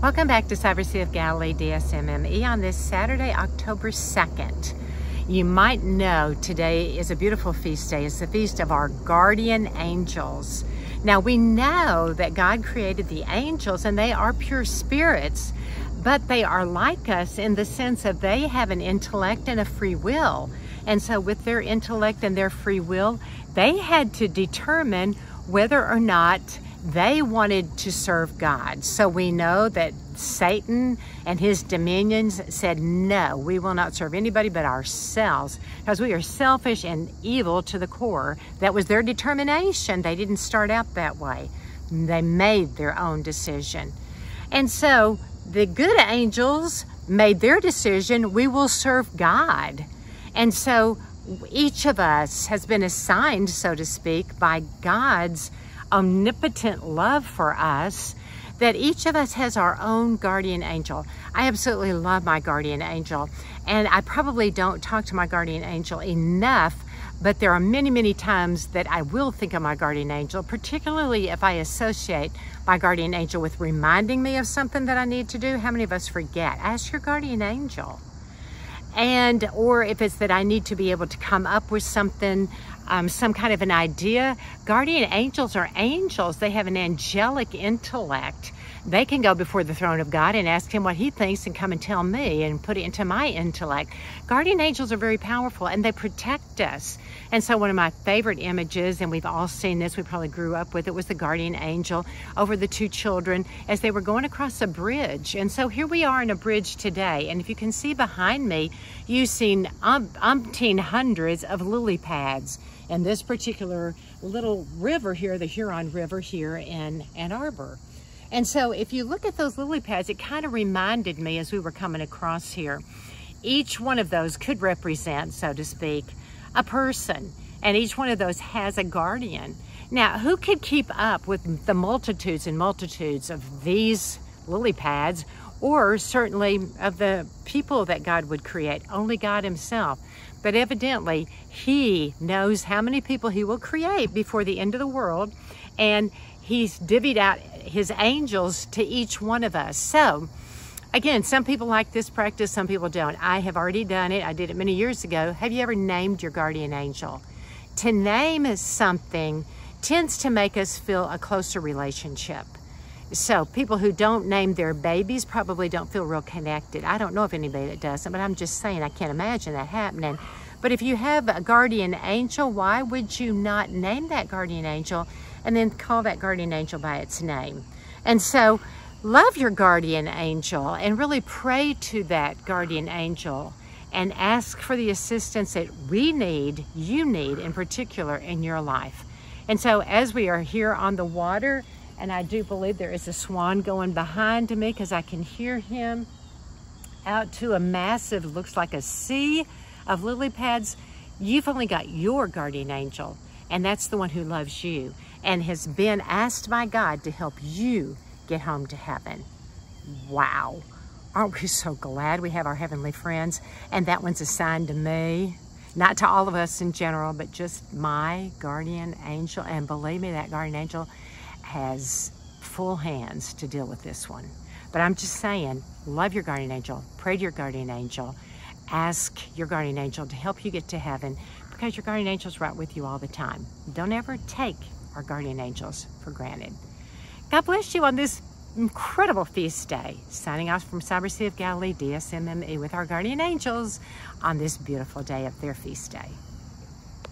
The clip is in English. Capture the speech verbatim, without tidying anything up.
Welcome back to Cyber Sea of Galilee D S M M E on this Saturday, October second. You might know today is a beautiful feast day. It's the feast of our guardian angels. Now we know that God created the angels and they are pure spirits, but they are like us in the sense of they have an intellect and a free will. And so with their intellect and their free will, they had to determine whether or not they wanted to serve God. So we know that Satan and his dominions said, no, we will not serve anybody but ourselves, because we are selfish and evil to the core. That was their determination. They didn't start out that way. They made their own decision. And so the good angels made their decision, we will serve God. And so each of us has been assigned, so to speak, by God's omnipotent love for us, that each of us has our own guardian angel. I absolutely love my guardian angel, and I probably don't talk to my guardian angel enough, but there are many, many times that I will think of my guardian angel, particularly if I associate my guardian angel with reminding me of something that I need to do. How many of us forget? Ask your guardian angel. And or if it's that I need to be able to come up with something, um, some kind of an idea. Guardian angels are angels. They have an angelic intellect. They can go before the throne of God and ask him what he thinks and come and tell me and put it into my intellect. Guardian angels are very powerful and they protect us. And so one of my favorite images, and we've all seen this, we probably grew up with it, was the guardian angel over the two children as they were going across a bridge. And so here we are in a bridge today. And if you can see behind me, you've seen um, umpteen hundreds of lily pads in this particular little river here, the Huron River here in Ann Arbor. And so if you look at those lily pads, it kind of reminded me as we were coming across here, each one of those could represent, so to speak, a person. And each one of those has a guardian. Now, who could keep up with the multitudes and multitudes of these lily pads, or certainly of the people that God would create? Only God himself. But evidently, he knows how many people he will create before the end of the world, and he's divvied out his angels to each one of us. So again, some people like this practice, some people don't. I have already done it. I did it many years ago. Have you ever named your guardian angel? To name something tends to make us feel a closer relationship. So people who don't name their babies probably don't feel real connected. I don't know of anybody that doesn't, but I'm just saying I can't imagine that happening. But if you have a guardian angel, why would you not name that guardian angel and then call that guardian angel by its name? And so love your guardian angel and really pray to that guardian angel and ask for the assistance that we need, you need in particular in your life. And so as we are here on the water, and I do believe there is a swan going behind me because I can hear him out to a massive, looks like a sea of lily pads. You've only got your guardian angel, and that's the one who loves you and has been asked by God to help you get home to heaven. Wow. Aren't we so glad we have our heavenly friends? And that one's assigned to me, not to all of us in general, but just my guardian angel. And believe me, that guardian angel has full hands to deal with this one. But I'm just saying, love your guardian angel, pray to your guardian angel, ask your guardian angel to help you get to heaven, because your guardian angel's right with you all the time. Don't ever take our guardian angels for granted. God bless you on this incredible feast day. Signing off from Cyber Sea of Galilee D S M M E with our guardian angels on this beautiful day of their feast day.